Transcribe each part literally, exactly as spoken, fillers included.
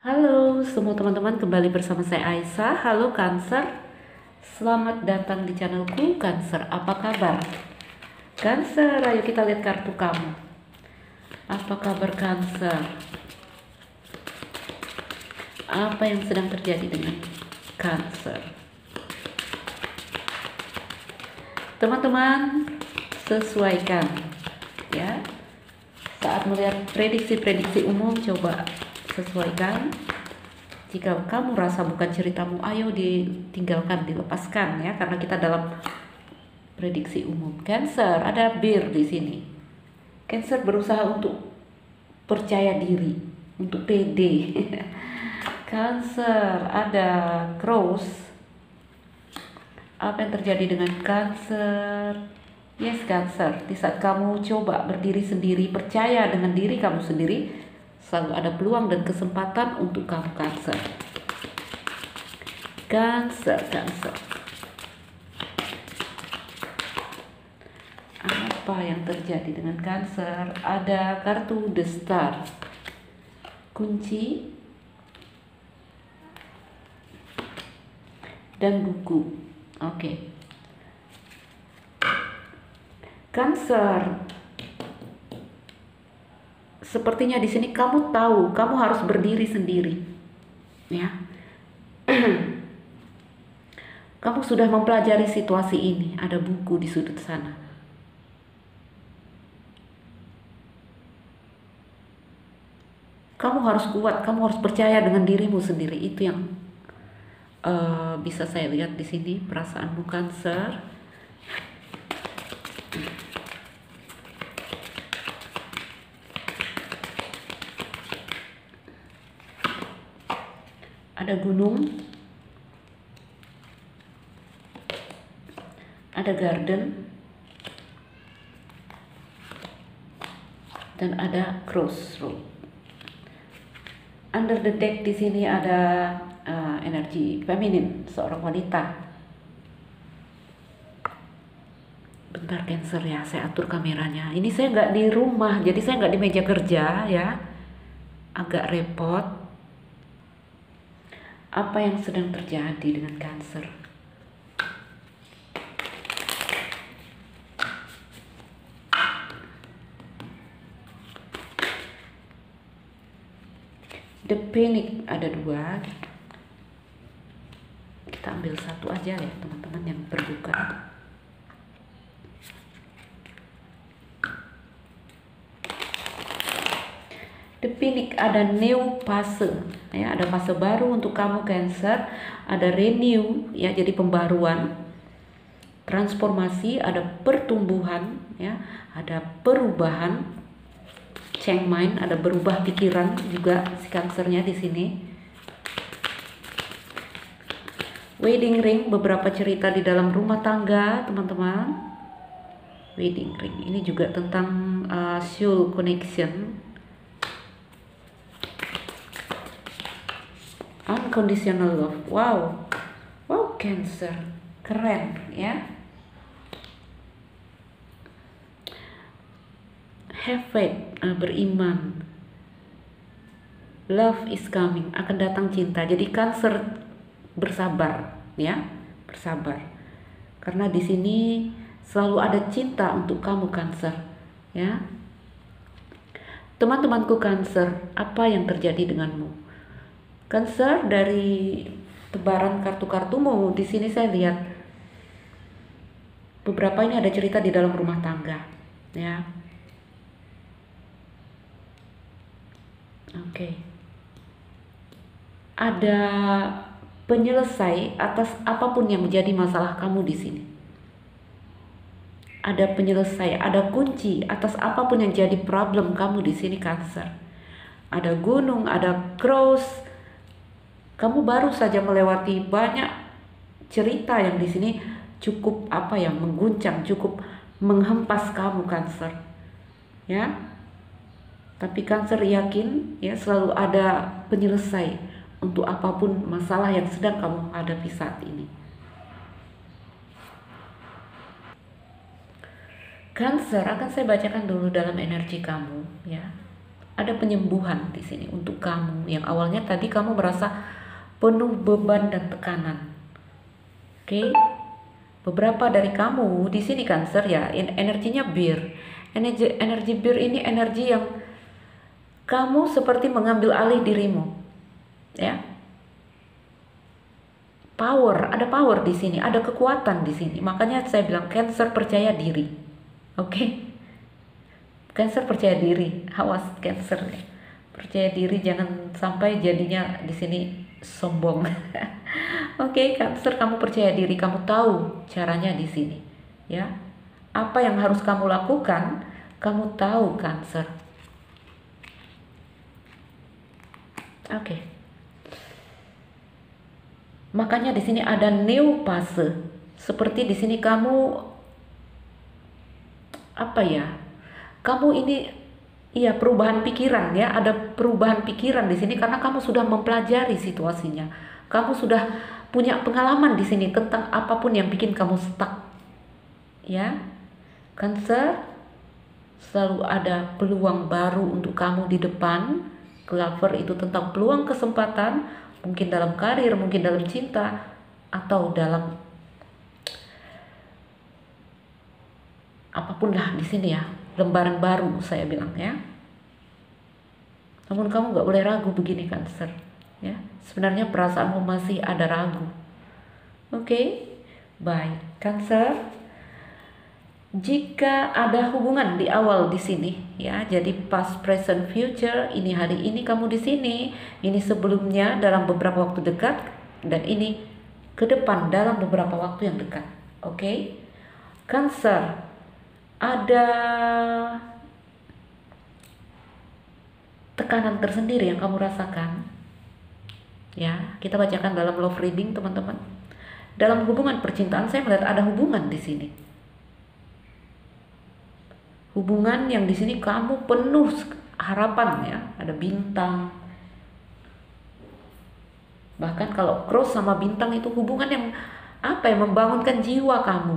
Halo semua teman-teman, kembali bersama saya Aisyah. Halo Cancer, selamat datang di channelku Cancer. Apa kabar Cancer? Ayo kita lihat kartu kamu. Apa kabar Cancer? Apa yang sedang terjadi dengan Cancer? Teman-teman, sesuaikan ya. Saat melihat prediksi-prediksi umum, coba sesuaikan. Jika kamu rasa bukan ceritamu, ayo ditinggalkan, dilepaskan ya, karena kita dalam prediksi umum. Cancer, ada bir di sini. Cancer berusaha untuk percaya diri, untuk pede. Cancer, ada cross. Apa yang terjadi dengan Cancer? Yes Cancer, di saat kamu coba berdiri sendiri, percaya dengan diri kamu sendiri, selalu ada peluang dan kesempatan untuk kamu Cancer. Cancer, Cancer. Apa yang terjadi dengan Cancer? Ada kartu The Star. Kunci dan buku. Oke. Okay. Cancer, sepertinya di sini kamu tahu kamu harus berdiri sendiri, ya. Kamu sudah mempelajari situasi ini. Ada buku di sudut sana. Kamu harus kuat. Kamu harus percaya dengan dirimu sendiri. Itu yang uh, bisa saya lihat di sini. Perasaanmu Cancer. Ada gunung, ada garden, dan ada crossroad. Under the deck di sini ada uh, energi feminin, seorang wanita. Bentar Cancer ya, saya atur kameranya. Ini saya nggak di rumah, jadi saya nggak di meja kerja ya. Agak repot. Apa yang sedang terjadi dengan Cancer? The Panic ada dua. Kita ambil satu aja ya teman-teman yang terbuka. The Phoenix, ada new fase ya, ada fase baru untuk kamu Cancer, ada renew ya, jadi pembaruan, transformasi, ada pertumbuhan ya, ada perubahan, change mind, ada berubah pikiran juga si Cancernya di sini. Wedding ring, beberapa cerita di dalam rumah tangga teman-teman. Wedding ring ini juga tentang uh, soul connection. Unconditional love. Wow. Wow Cancer. Keren ya. Have faith, uh, beriman. Love is coming, akan datang cinta. Jadi Cancer bersabar ya, bersabar. Karena di sini selalu ada cinta untuk kamu Cancer ya. Teman-temanku Cancer, apa yang terjadi denganmu? Cancer, dari tebaran kartu-kartumu di sini saya lihat beberapa ini ada cerita di dalam rumah tangga ya. Oke. Okay. Ada penyelesai atas apapun yang menjadi masalah kamu di sini. Ada penyelesai, ada kunci atas apapun yang jadi problem kamu di sini Cancer. Ada gunung, ada cross. Kamu baru saja melewati banyak cerita yang di sini cukup apa ya, mengguncang, cukup menghempas kamu Cancer. Ya. Tapi Cancer yakin ya, selalu ada penyelesai untuk apapun masalah yang sedang kamu hadapi saat ini. Cancer, akan saya bacakan dulu dalam energi kamu ya. Ada penyembuhan di sini untuk kamu yang awalnya tadi kamu merasa penuh beban dan tekanan. Oke, beberapa dari kamu di sini Cancer ya, energinya bir. Energi energi bir ini energi yang kamu seperti mengambil alih dirimu, ya. Power, ada power di sini, ada kekuatan di sini. Makanya saya bilang Cancer percaya diri. Oke. Cancer percaya diri, awas Cancer. Percaya diri, jangan sampai jadinya di sini sombong. Oke, Cancer, kamu percaya diri, kamu tahu caranya di sini, ya. Apa yang harus kamu lakukan, kamu tahu Cancer. Oke. Makanya di sini ada new fase. Seperti di sini kamu apa ya? Kamu ini iya perubahan pikiran ya, ada perubahan pikiran di sini karena kamu sudah mempelajari situasinya. Kamu sudah punya pengalaman di sini tentang apapun yang bikin kamu stuck. Ya. Cancer, selalu ada peluang baru untuk kamu di depan. Clover itu tentang peluang kesempatan, mungkin dalam karir, mungkin dalam cinta, atau dalam apapun lah di sini ya, lembaran baru saya bilang ya. Namun kamu gak boleh ragu begini Cancer, ya. Sebenarnya perasaanmu masih ada ragu. Oke, okay? Baik Cancer. Jika ada hubungan di awal di sini, ya, jadi past, present, future, ini hari ini kamu di sini, ini sebelumnya dalam beberapa waktu dekat, dan ini ke depan dalam beberapa waktu yang dekat. Oke, okay? Cancer, ada tekanan tersendiri yang kamu rasakan. Ya, kita bacakan dalam love reading teman-teman. Dalam hubungan percintaan saya melihat ada hubungan di sini. Hubungan yang di sini kamu penuh harapan ya, ada bintang. Bahkan kalau cross sama bintang itu hubungan yang apa yang membangunkan jiwa kamu.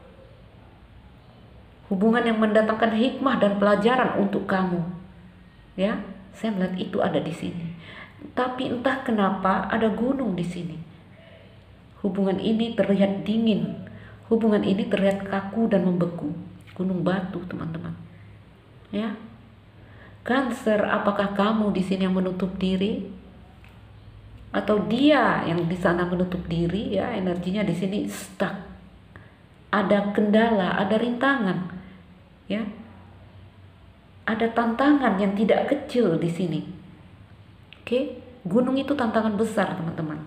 Hubungan yang mendatangkan hikmah dan pelajaran untuk kamu. Ya, saya melihat itu ada di sini. Tapi entah kenapa ada gunung di sini. Hubungan ini terlihat dingin. Hubungan ini terlihat kaku dan membeku. Gunung batu, teman-teman. Ya. Cancer, apakah kamu di sini yang menutup diri? Atau dia yang di sana menutup diri ya, energinya di sini stuck. Ada kendala, ada rintangan. Ya. Ada tantangan yang tidak kecil di sini. Oke, gunung itu tantangan besar, teman-teman.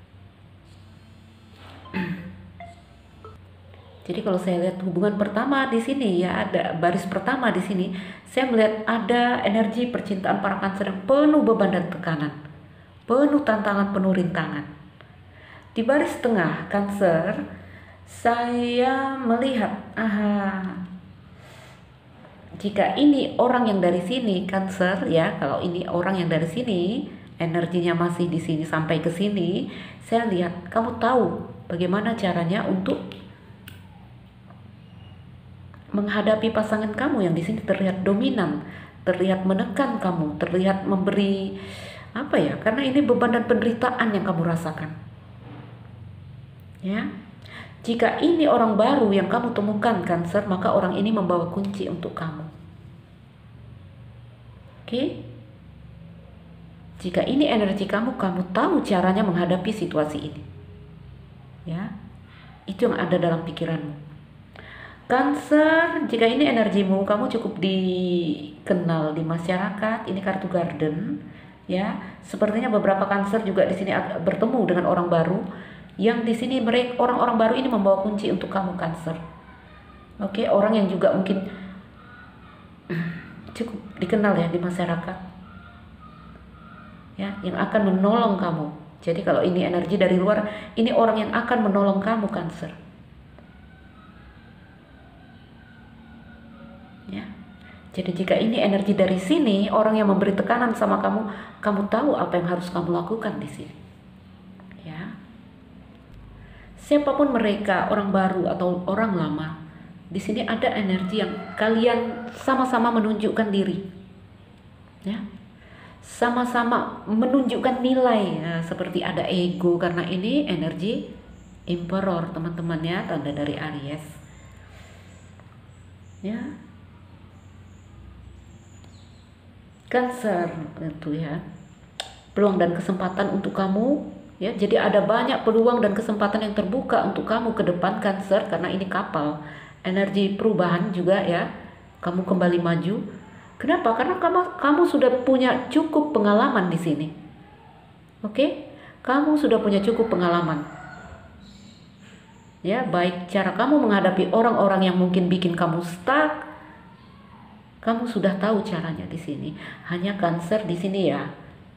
Jadi kalau saya lihat hubungan pertama di sini ya, ada baris pertama di sini, saya melihat ada energi percintaan para Cancer yang penuh beban dan tekanan, penuh tantangan, penuh rintangan. Di baris tengah Cancer, saya melihat, aha, jika ini orang yang dari sini Cancer ya, kalau ini orang yang dari sini, energinya masih di sini sampai ke sini, saya lihat kamu tahu bagaimana caranya untuk menghadapi pasangan kamu yang di sini terlihat dominan, terlihat menekan kamu, terlihat memberi apa ya? Karena ini beban dan penderitaan yang kamu rasakan. Ya. Jika ini orang baru yang kamu temukan Cancer, maka orang ini membawa kunci untuk kamu. Oke? Jika ini energi kamu, kamu tahu caranya menghadapi situasi ini. Ya. Itu yang ada dalam pikiranmu. Cancer, jika ini energimu, kamu cukup dikenal di masyarakat. Ini kartu Garden, ya. Sepertinya beberapa Cancer juga di sini bertemu dengan orang baru. Yang di sini mereka orang-orang baru ini membawa kunci untuk kamu Cancer. Oke, orang yang juga mungkin cukup dikenal ya di masyarakat. Ya, yang akan menolong kamu. Jadi kalau ini energi dari luar, ini orang yang akan menolong kamu Cancer. Ya. Jadi jika ini energi dari sini, orang yang memberi tekanan sama kamu, kamu tahu apa yang harus kamu lakukan di sini. Ya. Siapapun mereka, orang baru atau orang lama, di sini ada energi yang kalian sama-sama menunjukkan diri. ya. Sama-sama menunjukkan nilai, ya, seperti ada ego karena ini energi Emperor teman-teman ya, tanda dari Aries. Ya. Cancer itu ya. Peluang dan kesempatan untuk kamu ya. Jadi ada banyak peluang dan kesempatan yang terbuka untuk kamu ke depan Cancer, karena ini kapal. Energi perubahan juga ya. Kamu kembali maju. Kenapa? Karena kamu kamu sudah punya cukup pengalaman di sini. Oke? Kamu sudah punya cukup pengalaman. Ya, baik cara kamu menghadapi orang-orang yang mungkin bikin kamu stuck, kamu sudah tahu caranya di sini. Hanya Cancer di sini ya.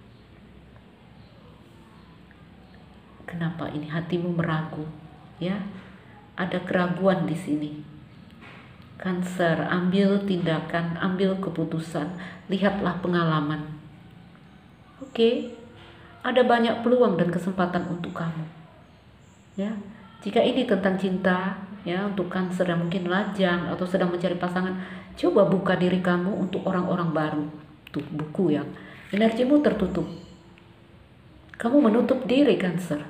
Kenapa ini hatimu meragu? Ya, ada keraguan di sini. Cancer, ambil tindakan, ambil keputusan, lihatlah pengalaman. Oke, ada banyak peluang dan kesempatan untuk kamu. Ya. Jika ini tentang cinta, ya, untuk Cancer yang mungkin lajang atau sedang mencari pasangan, coba buka diri kamu untuk orang-orang baru. Tuh buku ya, energimu tertutup. Kamu menutup diri Cancer.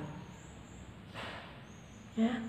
Ya.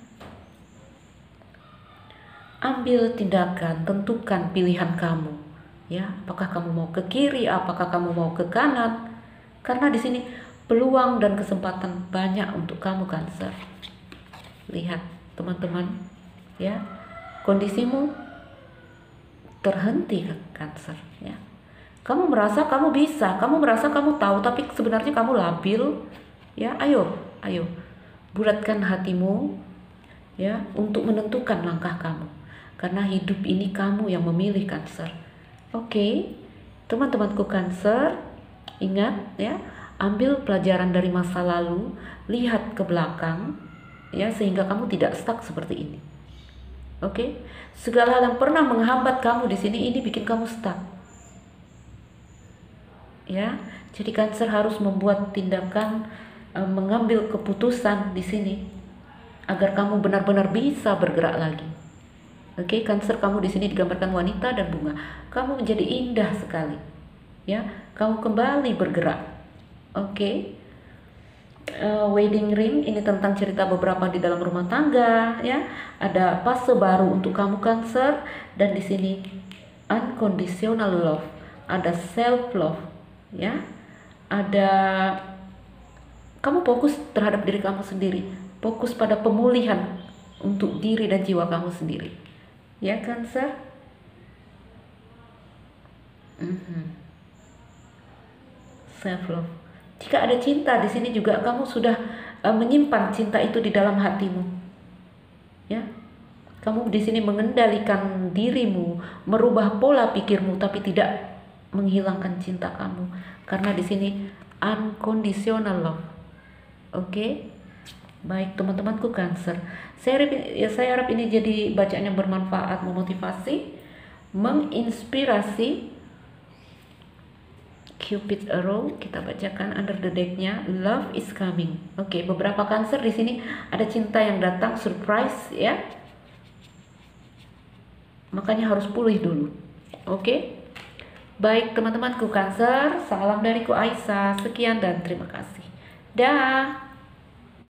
Ambil tindakan, tentukan pilihan kamu. Ya, apakah kamu mau ke kiri, apakah kamu mau ke kanan? Karena di sini peluang dan kesempatan banyak untuk kamu Cancer. Lihat teman-teman ya, kondisimu terhenti Cancer ya. Kamu merasa kamu bisa, kamu merasa kamu tahu, tapi sebenarnya kamu labil ya. Ayo, ayo bulatkan hatimu ya untuk menentukan langkah kamu, karena hidup ini kamu yang memilih Cancer. Oke, teman-temanku Cancer, ingat ya, ambil pelajaran dari masa lalu, lihat ke belakang ya, sehingga kamu tidak stuck seperti ini. Oke, segala hal yang pernah menghambat kamu di sini ini bikin kamu stuck. Ya, jadi Cancer harus membuat tindakan, e, mengambil keputusan di sini agar kamu benar-benar bisa bergerak lagi. Oke, Cancer, kamu di sini digambarkan wanita dan bunga. Kamu menjadi indah sekali. Ya, kamu kembali bergerak. Oke. Uh, wedding ring ini tentang cerita beberapa di dalam rumah tangga ya. Ada fase baru untuk kamu Cancer, dan di sini unconditional love, ada self love ya. Ada kamu fokus terhadap diri kamu sendiri, fokus pada pemulihan untuk diri dan jiwa kamu sendiri. Ya Cancer. Mm-hmm. Self love. Jika ada cinta di sini juga kamu sudah uh, menyimpan cinta itu di dalam hatimu. Ya. Kamu di sini mengendalikan dirimu, merubah pola pikirmu, tapi tidak menghilangkan cinta kamu. Karena di sini unconditional love. Oke. Okay? Baik teman-temanku Cancer. Saya harap, ya, saya harap ini jadi bacaan yang bermanfaat, memotivasi, menginspirasi. Cupid arrow kita bacakan under the deck-nya, love is coming. Oke, okay, beberapa Cancer di sini ada cinta yang datang surprise ya. Makanya harus pulih dulu. Oke. Okay? Baik teman-temanku Cancer, salam dariku Aisyah. Sekian dan terima kasih. Dah.